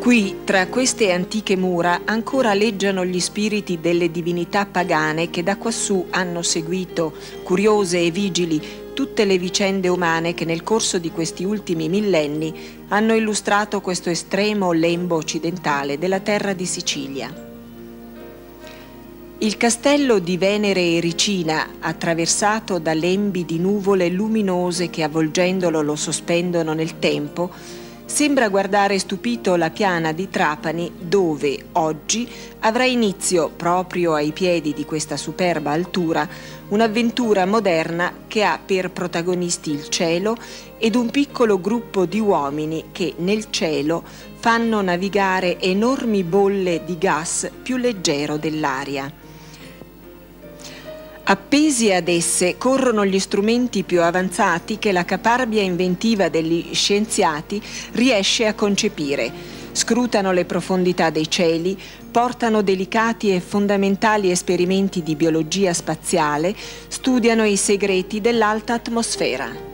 Qui, tra queste antiche mura, ancora aleggiano gli spiriti delle divinità pagane che da quassù hanno seguito, curiose e vigili, tutte le vicende umane che nel corso di questi ultimi millenni hanno illustrato questo estremo lembo occidentale della terra di Sicilia. Il castello di Venere Ericina, attraversato da lembi di nuvole luminose che avvolgendolo lo sospendono nel tempo, sembra guardare stupito la piana di Trapani dove, oggi, avrà inizio, proprio ai piedi di questa superba altura, un'avventura moderna che ha per protagonisti il cielo ed un piccolo gruppo di uomini che nel cielo fanno navigare enormi bolle di gas più leggero dell'aria. Appesi ad esse corrono gli strumenti più avanzati che la caparbia inventiva degli scienziati riesce a concepire. Scrutano le profondità dei cieli, portano delicati e fondamentali esperimenti di biologia spaziale, studiano i segreti dell'alta atmosfera.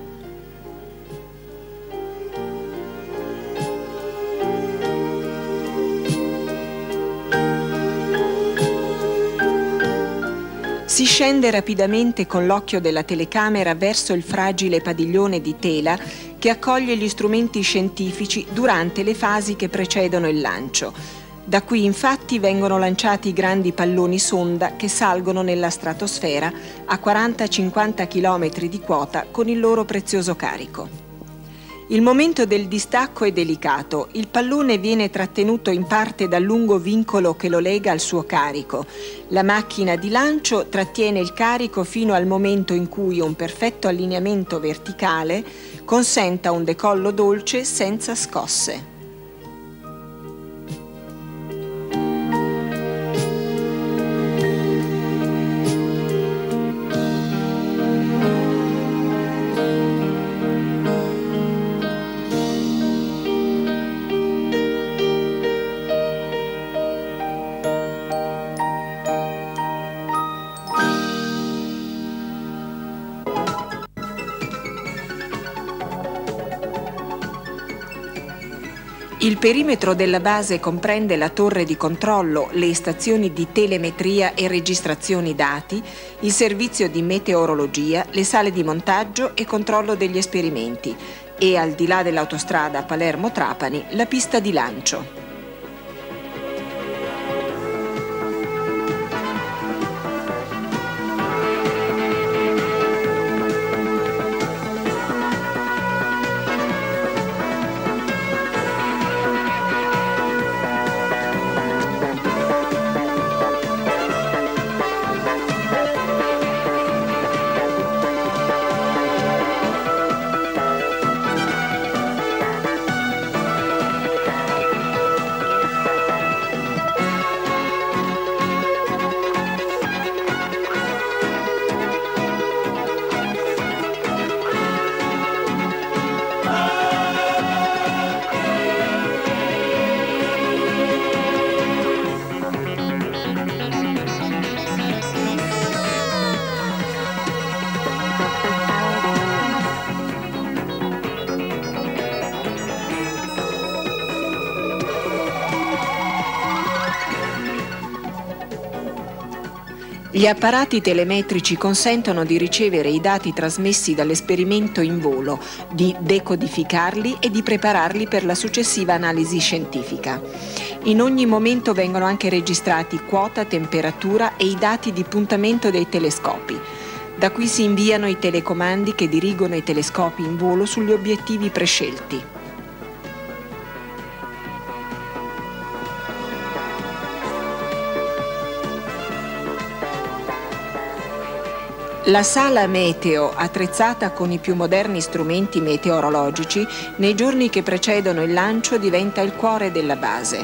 Si scende rapidamente con l'occhio della telecamera verso il fragile padiglione di tela che accoglie gli strumenti scientifici durante le fasi che precedono il lancio. Da qui infatti vengono lanciati i grandi palloni sonda che salgono nella stratosfera a 40-50 km di quota con il loro prezioso carico. Il momento del distacco è delicato. Il pallone viene trattenuto in parte dal lungo vincolo che lo lega al suo carico. La macchina di lancio trattiene il carico fino al momento in cui un perfetto allineamento verticale consenta un decollo dolce senza scosse. Il perimetro della base comprende la torre di controllo, le stazioni di telemetria e registrazioni dati, il servizio di meteorologia, le sale di montaggio e controllo degli esperimenti e, al di là dell'autostrada Palermo-Trapani, la pista di lancio. Gli apparati telemetrici consentono di ricevere i dati trasmessi dall'esperimento in volo, di decodificarli e di prepararli per la successiva analisi scientifica. In ogni momento vengono anche registrati quota, temperatura e i dati di puntamento dei telescopi. Da qui si inviano i telecomandi che dirigono i telescopi in volo sugli obiettivi prescelti. La sala meteo, attrezzata con i più moderni strumenti meteorologici, nei giorni che precedono il lancio diventa il cuore della base.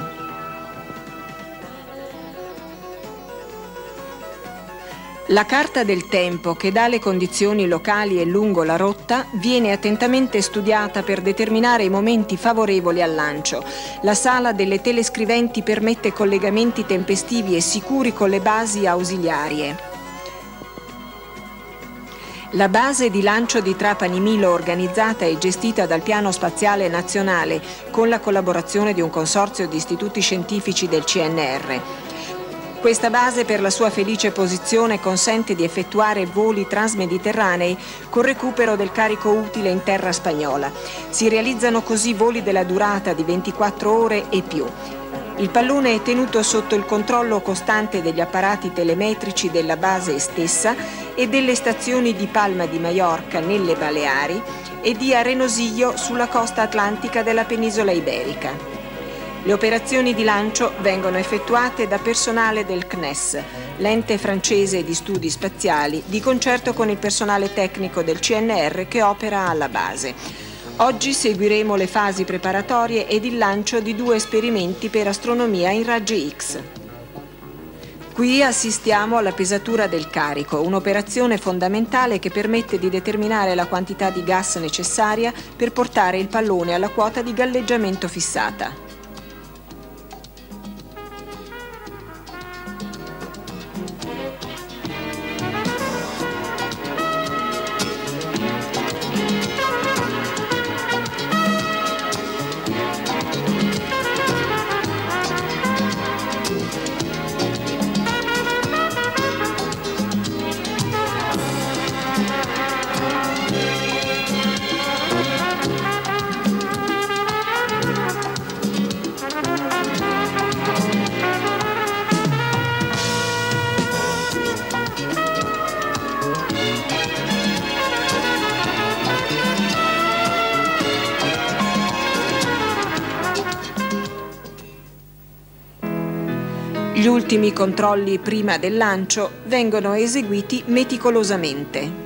La carta del tempo, che dà le condizioni locali e lungo la rotta, viene attentamente studiata per determinare i momenti favorevoli al lancio. La sala delle telescriventi permette collegamenti tempestivi e sicuri con le basi ausiliarie. La base di lancio di Trapani Milo, organizzata e gestita dal Piano Spaziale Nazionale con la collaborazione di un consorzio di istituti scientifici del CNR. Questa base, per la sua felice posizione, consente di effettuare voli transmediterranei con recupero del carico utile in terra spagnola. Si realizzano così voli della durata di 24 ore e più. Il pallone è tenuto sotto il controllo costante degli apparati telemetrici della base stessa e delle stazioni di Palma di Maiorca nelle Baleari e di Arenosio sulla costa atlantica della penisola iberica. Le operazioni di lancio vengono effettuate da personale del CNES, l'ente francese di studi spaziali, di concerto con il personale tecnico del CNR che opera alla base. Oggi seguiremo le fasi preparatorie ed il lancio di 2 esperimenti per astronomia in raggi X. Qui assistiamo alla pesatura del carico, un'operazione fondamentale che permette di determinare la quantità di gas necessaria per portare il pallone alla quota di galleggiamento fissata. Gli ultimi controlli prima del lancio vengono eseguiti meticolosamente.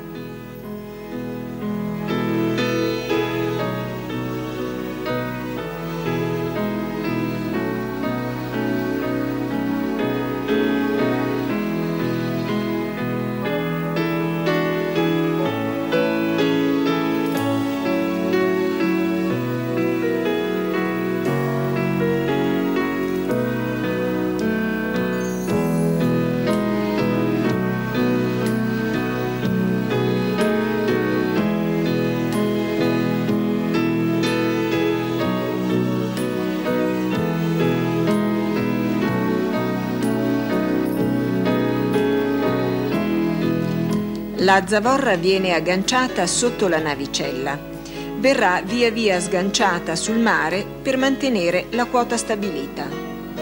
La zavorra viene agganciata sotto la navicella. Verrà via via sganciata sul mare per mantenere la quota stabilita.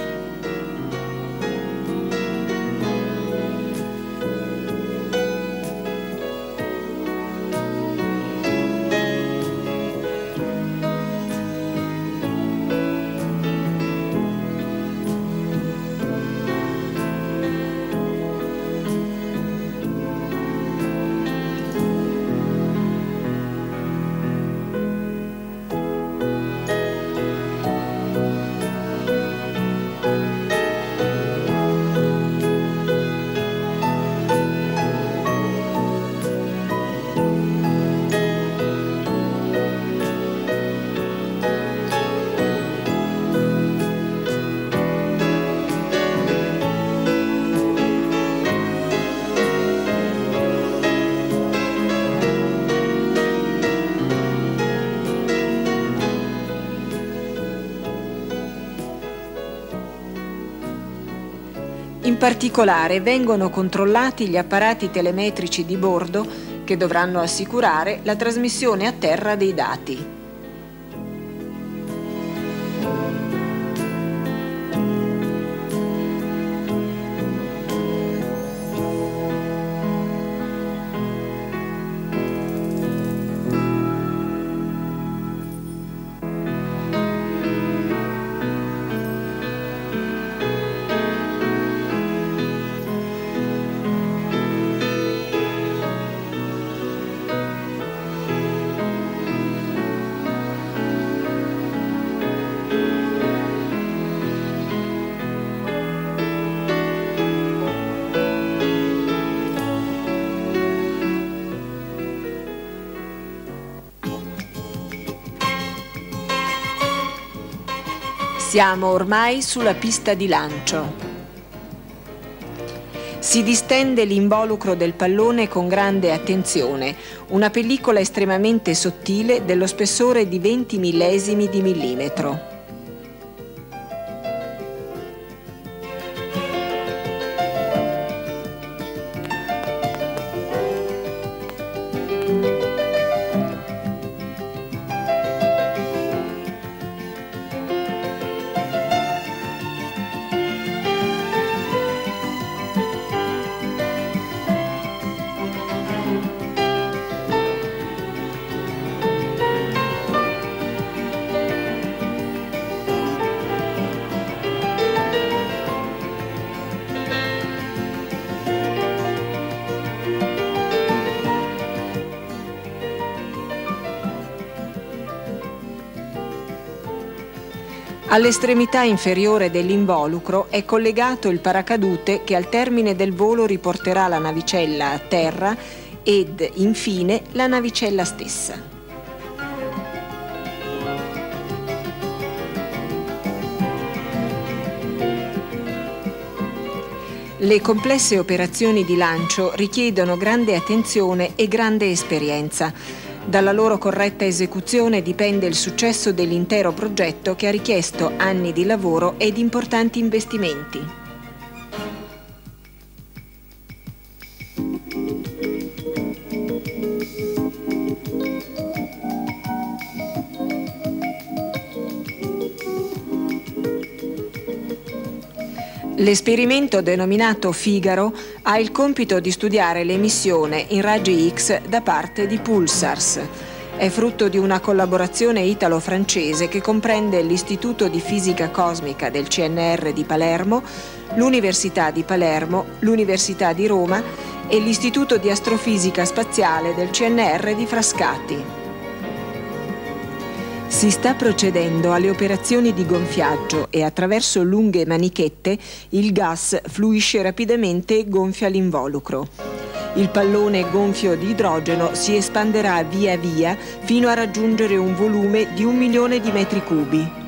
In particolare vengono controllati gli apparati telemetrici di bordo che dovranno assicurare la trasmissione a terra dei dati. Siamo ormai sulla pista di lancio. Si distende l'involucro del pallone con grande attenzione, una pellicola estremamente sottile dello spessore di 20 millesimi di millimetro. All'estremità inferiore dell'involucro è collegato il paracadute che al termine del volo riporterà la navicella a terra ed, infine, la navicella stessa. Le complesse operazioni di lancio richiedono grande attenzione e grande esperienza. Dalla loro corretta esecuzione dipende il successo dell'intero progetto che ha richiesto anni di lavoro ed importanti investimenti. L'esperimento denominato Figaro ha il compito di studiare l'emissione in raggi X da parte di pulsars. È frutto di una collaborazione italo-francese che comprende l'Istituto di Fisica Cosmica del CNR di Palermo, l'Università di Palermo, l'Università di Roma e l'Istituto di Astrofisica Spaziale del CNR di Frascati. Si sta procedendo alle operazioni di gonfiaggio e attraverso lunghe manichette il gas fluisce rapidamente e gonfia l'involucro. Il pallone gonfio di idrogeno si espanderà via via fino a raggiungere un volume di 1 milione di metri cubi.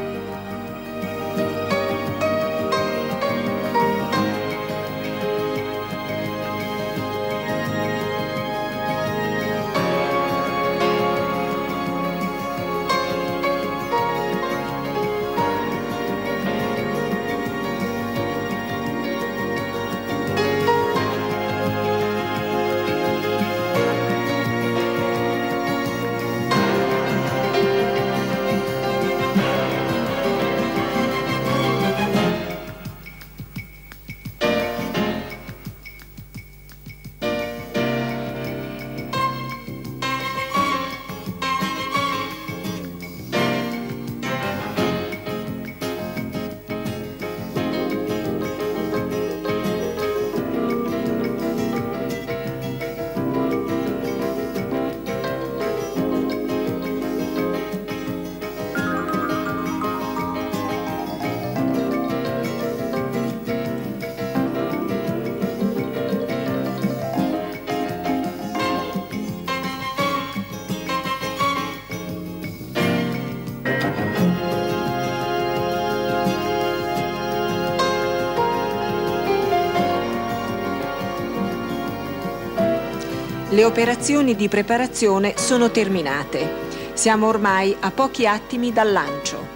Le operazioni di preparazione sono terminate. Siamo ormai a pochi attimi dal lancio.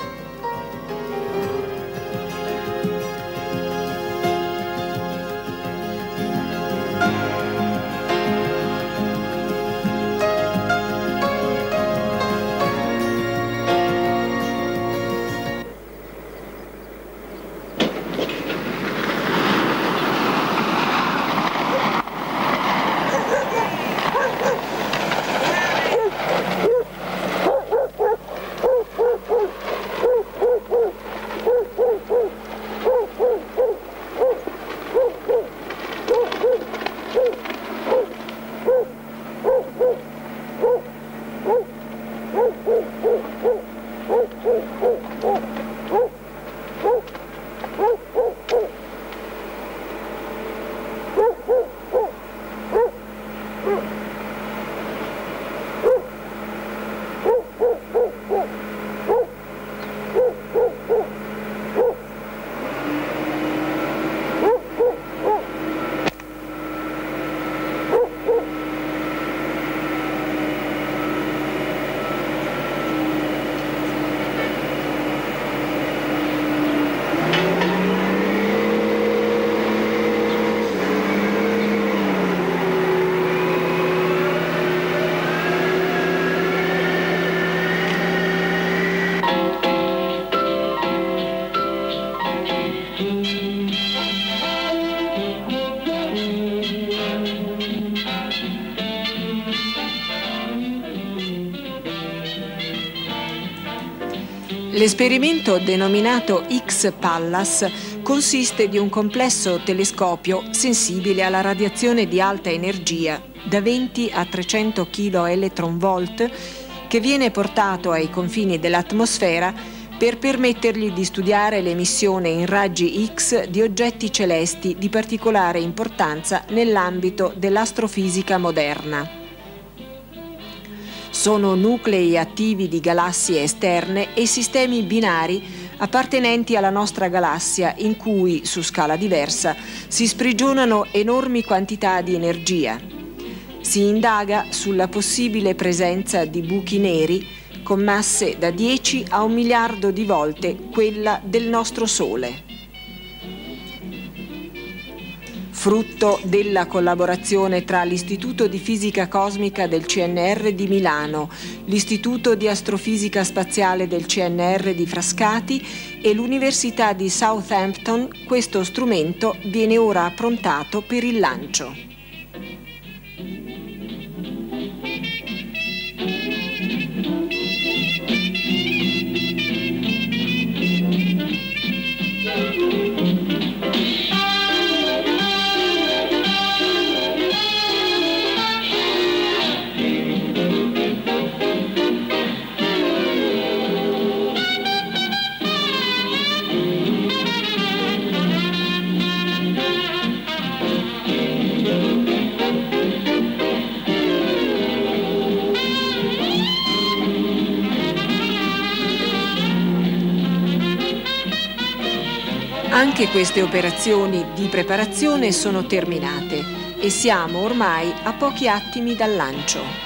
L'esperimento denominato X-Pallas consiste di un complesso telescopio sensibile alla radiazione di alta energia da 20 a 300 kV che viene portato ai confini dell'atmosfera per permettergli di studiare l'emissione in raggi X di oggetti celesti di particolare importanza nell'ambito dell'astrofisica moderna. Sono nuclei attivi di galassie esterne e sistemi binari appartenenti alla nostra galassia in cui, su scala diversa, si sprigionano enormi quantità di energia. Si indaga sulla possibile presenza di buchi neri con masse da 10 a 1 miliardo di volte quella del nostro Sole. Frutto della collaborazione tra l'Istituto di Fisica Cosmica del CNR di Milano, l'Istituto di Astrofisica Spaziale del CNR di Frascati e l'Università di Southampton, questo strumento viene ora approntato per il lancio. Anche queste operazioni di preparazione sono terminate e siamo ormai a pochi attimi dal lancio.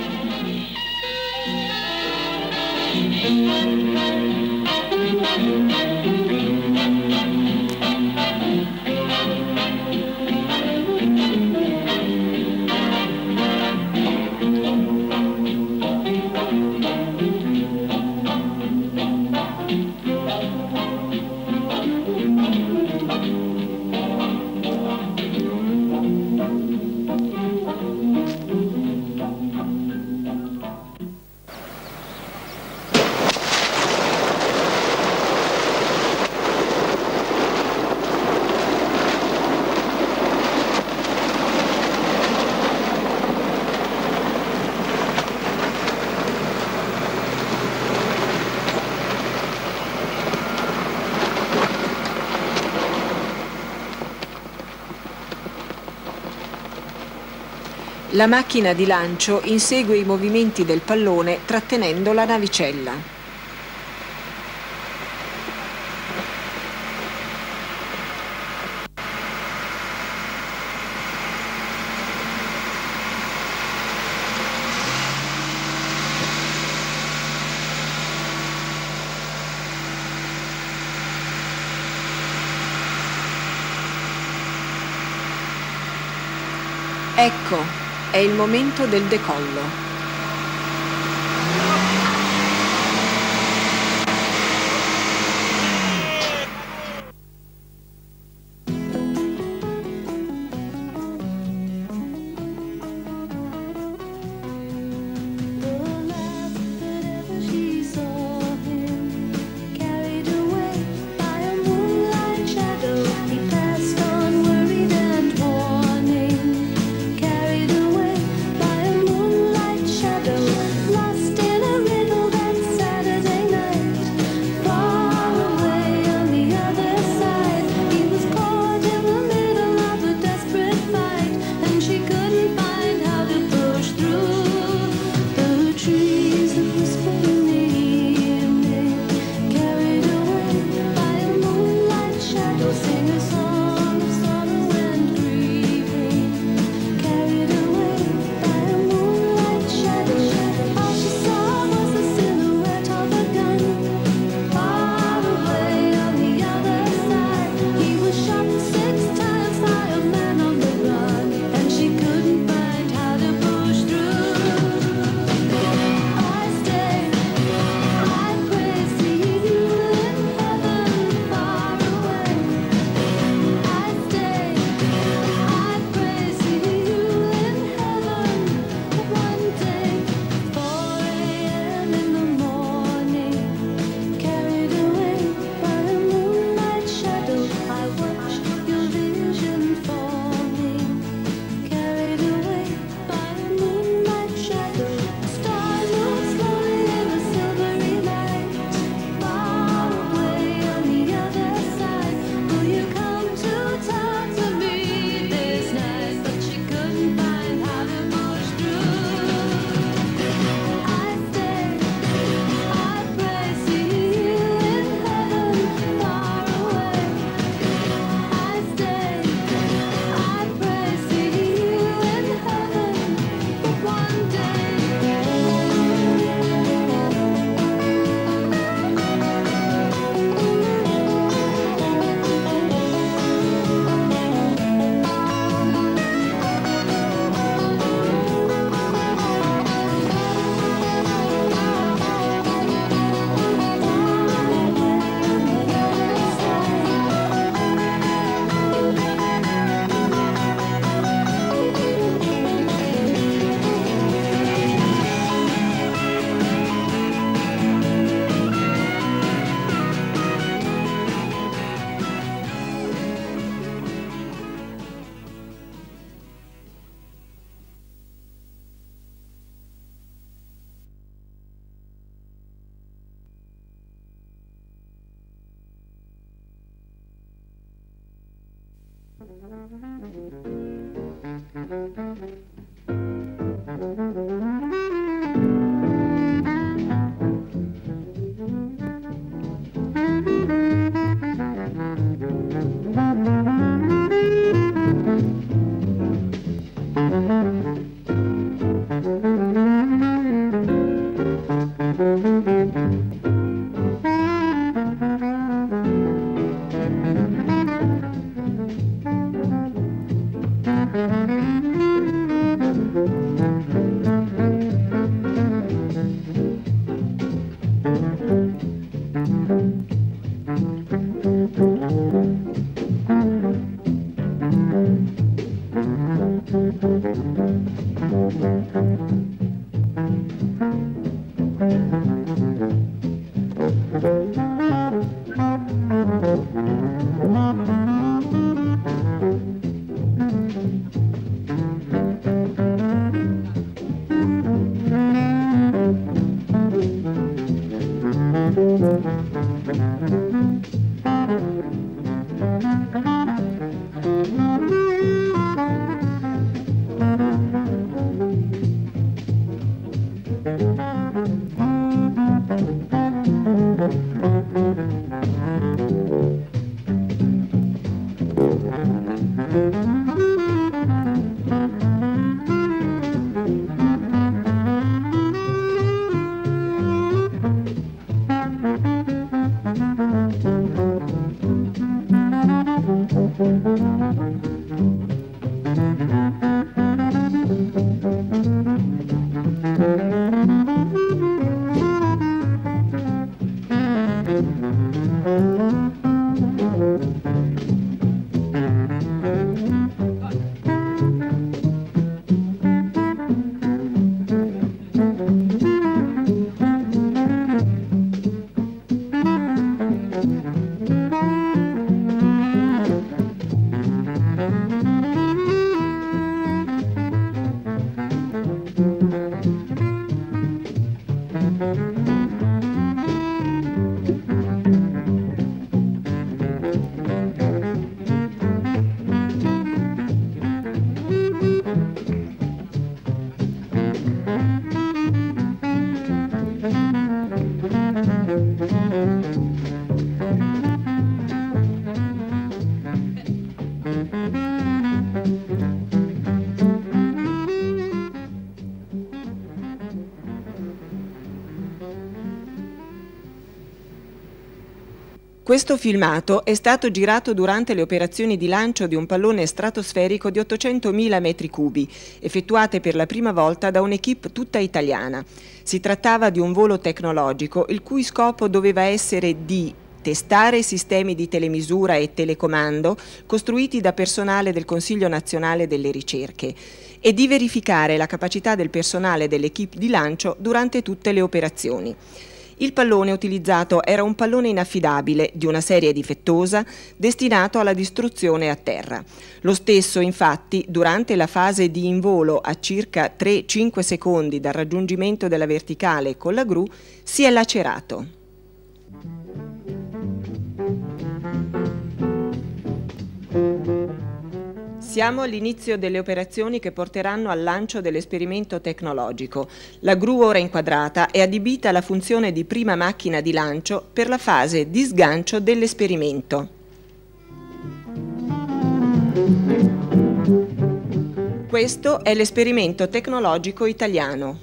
La macchina di lancio insegue i movimenti del pallone trattenendo la navicella. Ecco. È il momento del decollo. Questo filmato è stato girato durante le operazioni di lancio di un pallone stratosferico di 800.000 metri cubi, effettuate per la prima volta da un'equipe tutta italiana. Si trattava di un volo tecnologico, il cui scopo doveva essere di testare sistemi di telemisura e telecomando costruiti da personale del Consiglio Nazionale delle Ricerche e di verificare la capacità del personale dell'equipe di lancio durante tutte le operazioni. Il pallone utilizzato era un pallone inaffidabile di una serie difettosa destinato alla distruzione a terra. Lo stesso, infatti, durante la fase di involo a circa 3-5 secondi dal raggiungimento della verticale con la gru, si è lacerato. Siamo all'inizio delle operazioni che porteranno al lancio dell'esperimento tecnologico. La gru ora inquadrata è adibita alla funzione di prima macchina di lancio per la fase di sgancio dell'esperimento. Questo è l'esperimento tecnologico italiano.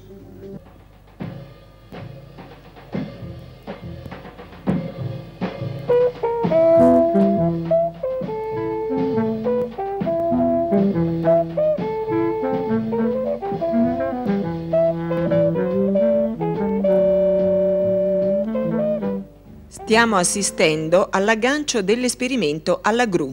Stiamo assistendo all'aggancio dell'esperimento alla gru.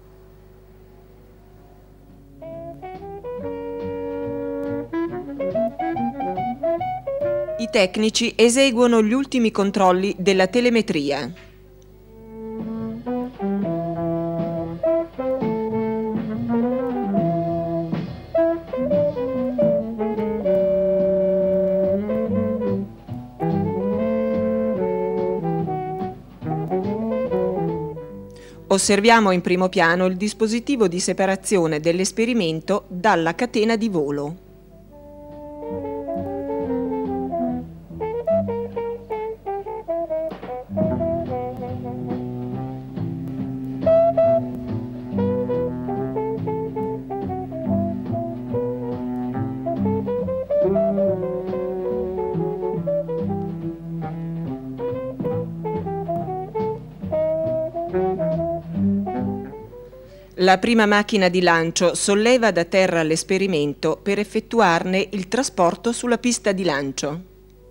I tecnici eseguono gli ultimi controlli della telemetria. Osserviamo in primo piano il dispositivo di separazione dell'esperimento dalla catena di volo. La prima macchina di lancio solleva da terra l'esperimento per effettuarne il trasporto sulla pista di lancio.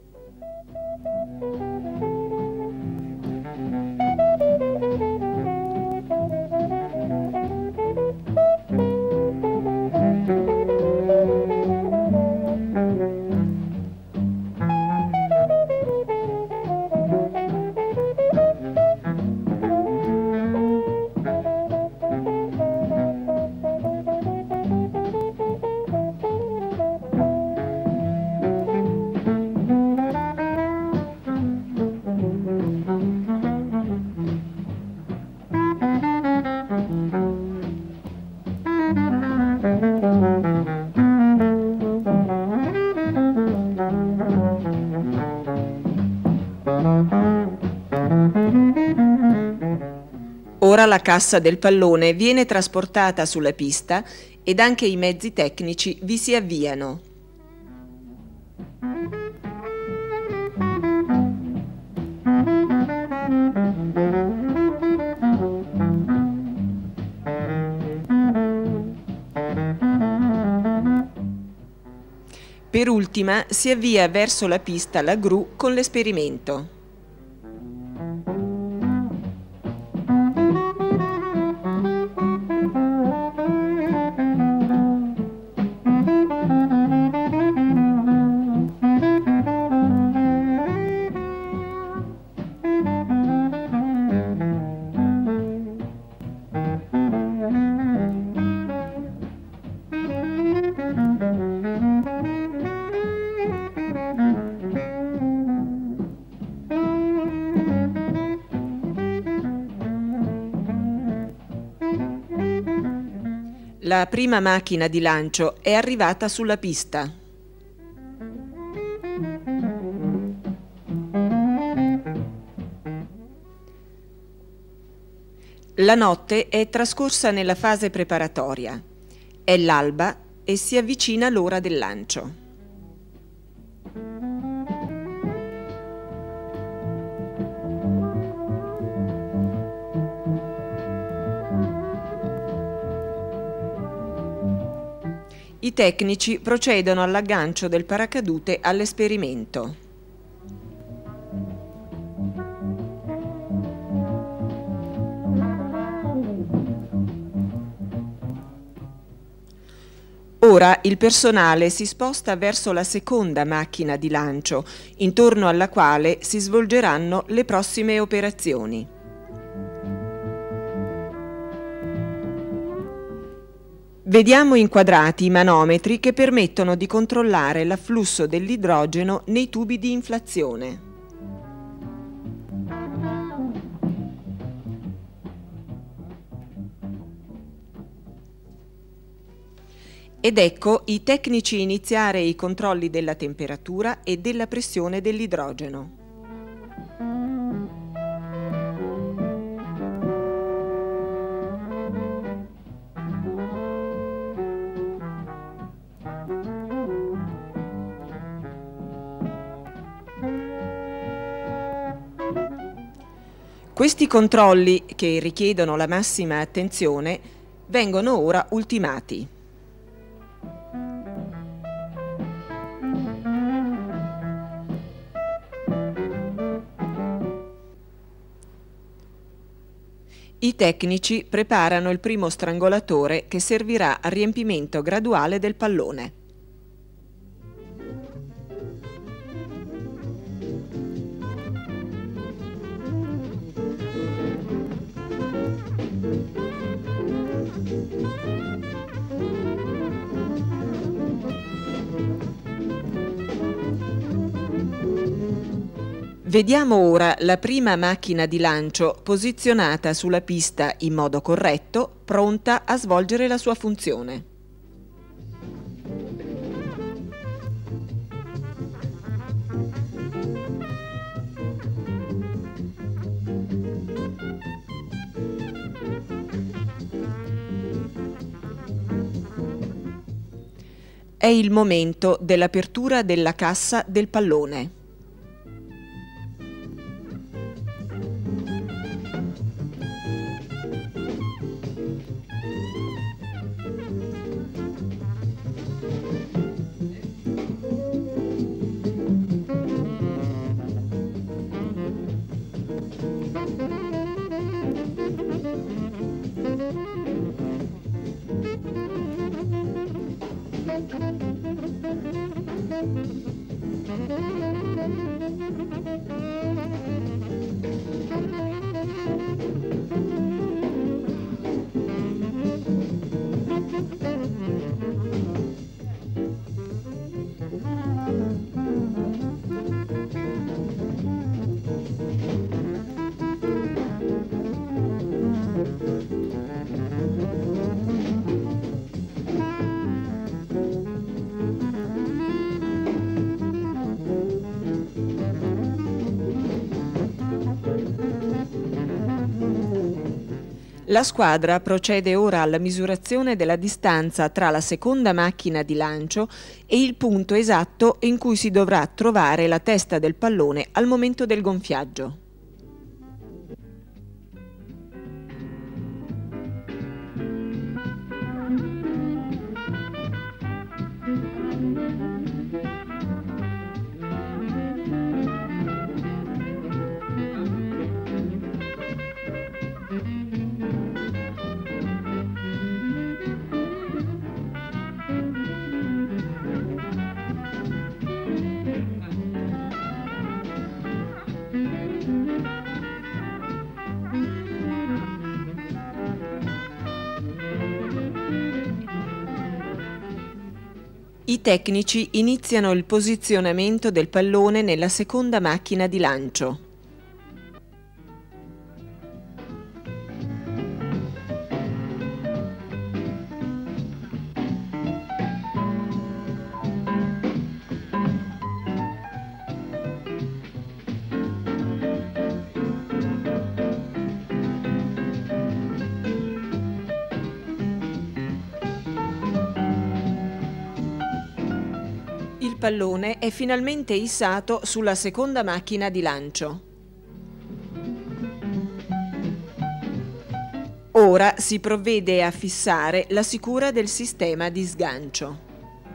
Ora la cassa del pallone viene trasportata sulla pista ed anche i mezzi tecnici vi si avviano. Per ultima si avvia verso la pista la gru con l'esperimento. La prima macchina di lancio è arrivata sulla pista. La notte è trascorsa nella fase preparatoria. È l'alba e si avvicina l'ora del lancio. I tecnici procedono all'aggancio del paracadute all'esperimento. Ora il personale si sposta verso la seconda macchina di lancio, intorno alla quale si svolgeranno le prossime operazioni. Vediamo inquadrati i manometri che permettono di controllare l'afflusso dell'idrogeno nei tubi di inflazione. Ed ecco i tecnici iniziare i controlli della temperatura e della pressione dell'idrogeno. Questi controlli, che richiedono la massima attenzione, vengono ora ultimati. I tecnici preparano il primo strangolatore che servirà al riempimento graduale del pallone. Vediamo ora la prima macchina di lancio posizionata sulla pista in modo corretto, pronta a svolgere la sua funzione. È il momento dell'apertura della cassa del pallone. La squadra procede ora alla misurazione della distanza tra la seconda macchina di lancio e il punto esatto in cui si dovrà trovare la testa del pallone al momento del gonfiaggio. I tecnici iniziano il posizionamento del pallone nella seconda macchina di lancio. Il pallone è finalmente issato sulla seconda macchina di lancio. Ora si provvede a fissare la sicura del sistema di sgancio.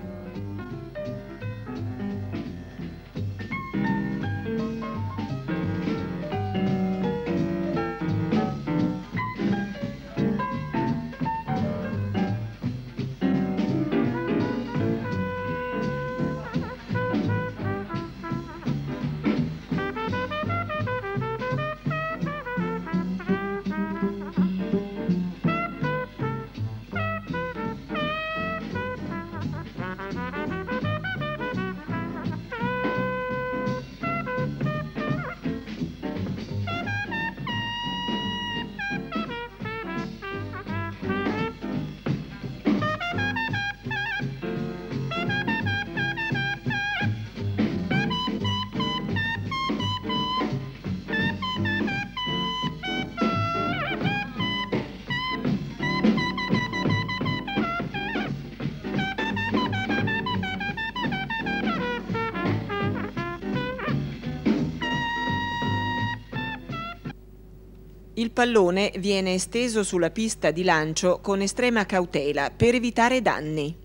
Il pallone viene esteso sulla pista di lancio con estrema cautela per evitare danni.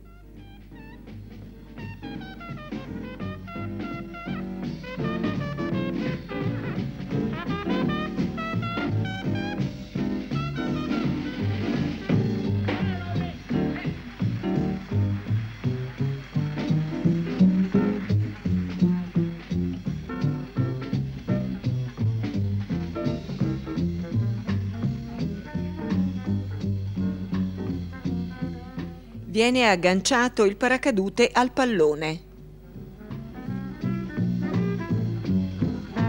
Viene agganciato il paracadute al pallone.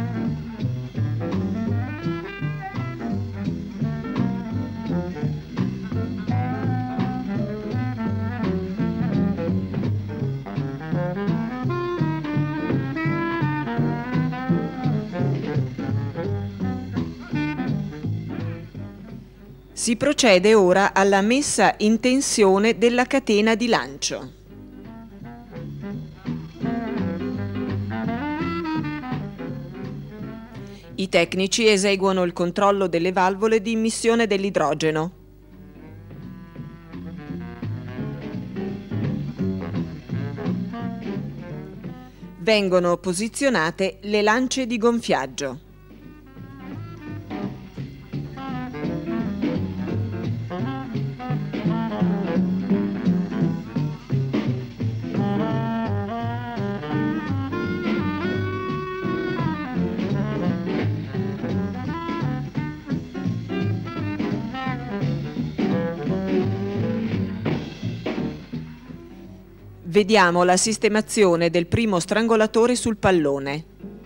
Si procede ora alla messa in tensione della catena di lancio. I tecnici eseguono il controllo delle valvole di immissione dell'idrogeno. Vengono posizionate le lance di gonfiaggio. Vediamo la sistemazione del primo strangolatore sul pallone.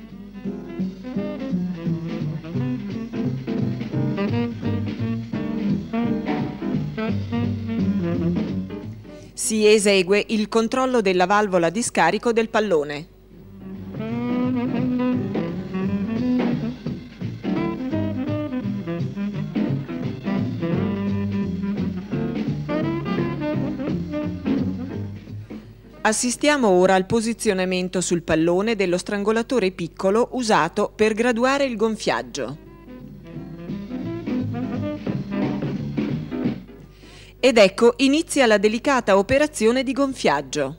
Si esegue il controllo della valvola di scarico del pallone. Assistiamo ora al posizionamento sul pallone dello strangolatore piccolo usato per graduare il gonfiaggio. Ed ecco inizia la delicata operazione di gonfiaggio.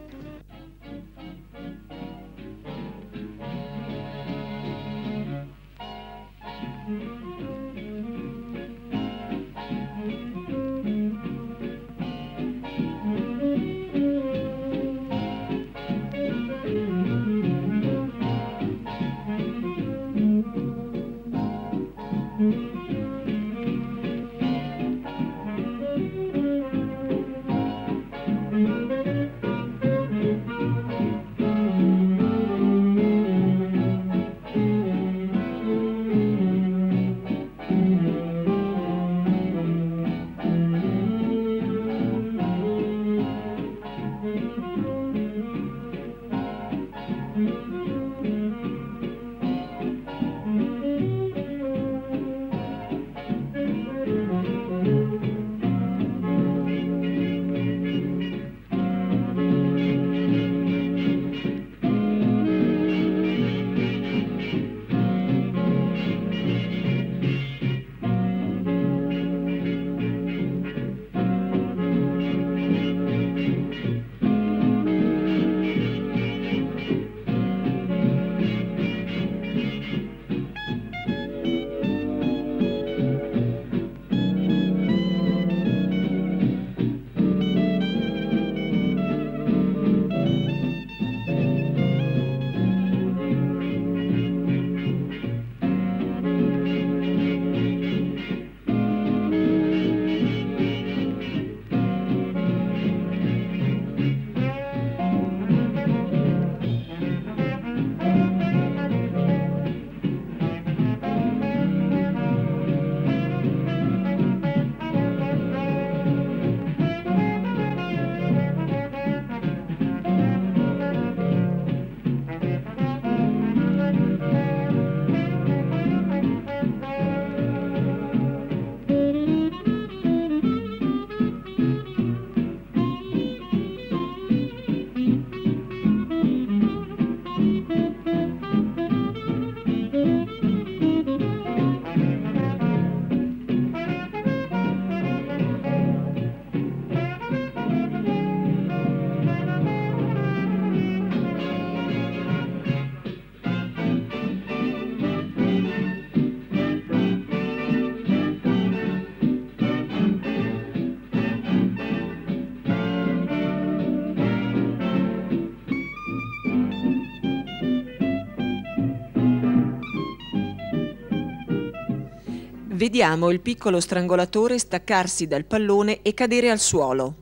Vediamo il piccolo strangolatore staccarsi dal pallone e cadere al suolo.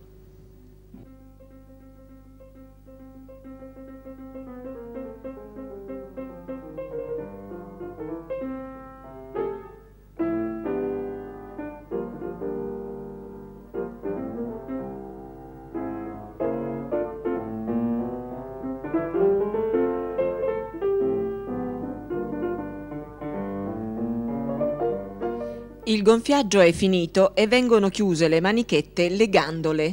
il gonfiaggio è finito e vengono chiuse le manichette legandole.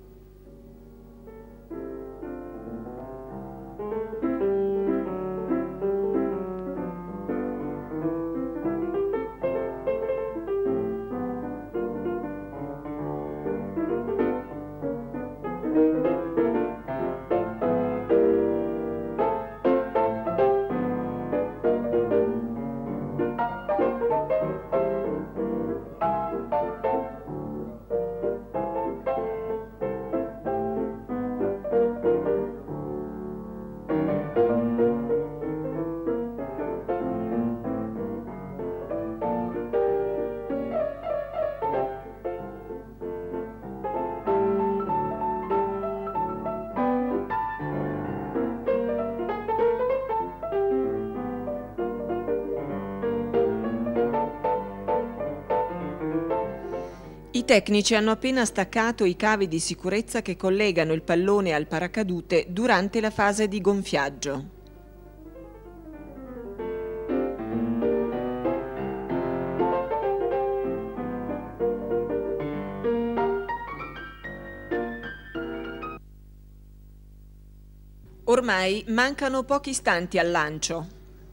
I tecnici hanno appena staccato i cavi di sicurezza che collegano il pallone al paracadute durante la fase di gonfiaggio. Ormai mancano pochi istanti al lancio.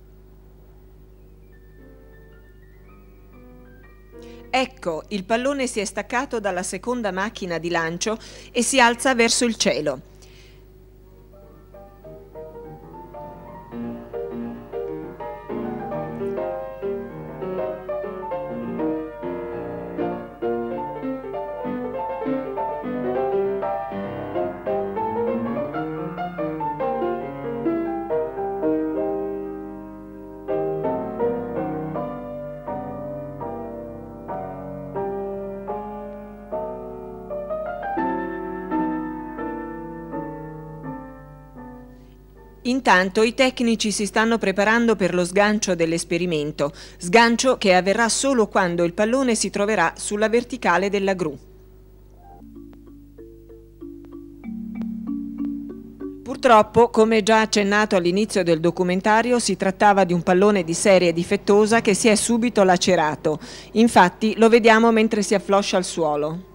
Ecco, il pallone si è staccato dalla seconda macchina di lancio e si alza verso il cielo. Intanto i tecnici si stanno preparando per lo sgancio dell'esperimento, sgancio che avverrà solo quando il pallone si troverà sulla verticale della gru. Purtroppo, come già accennato all'inizio del documentario, si trattava di un pallone di serie difettosa che si è subito lacerato. Infatti lo vediamo mentre si affloscia al suolo.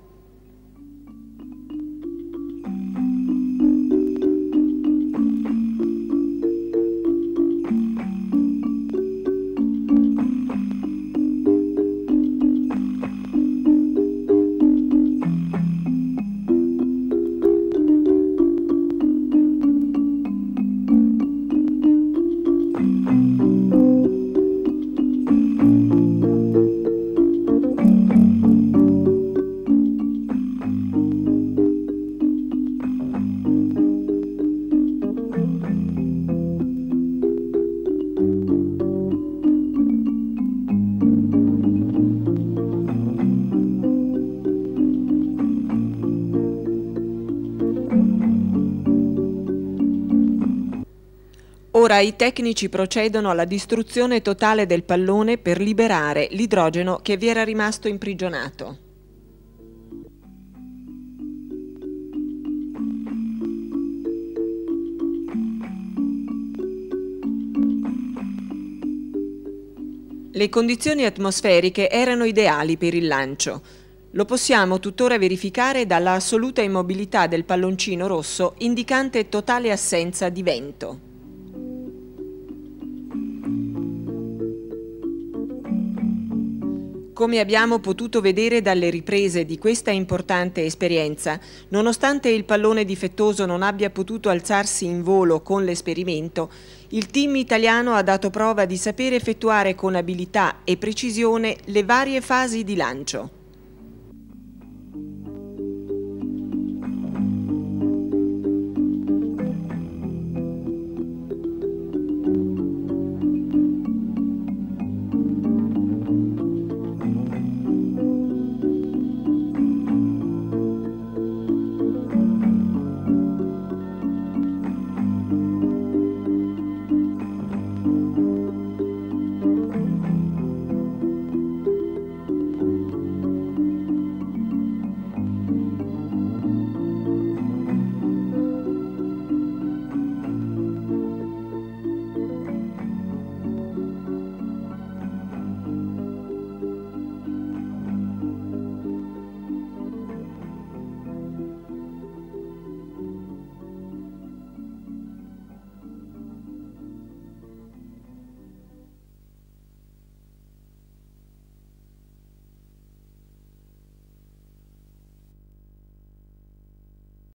Ora i tecnici procedono alla distruzione totale del pallone per liberare l'idrogeno che vi era rimasto imprigionato. Le condizioni atmosferiche erano ideali per il lancio. Lo possiamo tuttora verificare dalla assoluta immobilità del palloncino rosso, indicante totale assenza di vento. Come abbiamo potuto vedere dalle riprese di questa importante esperienza, nonostante il pallone difettoso non abbia potuto alzarsi in volo con l'esperimento, il team italiano ha dato prova di sapere effettuare con abilità e precisione le varie fasi di lancio.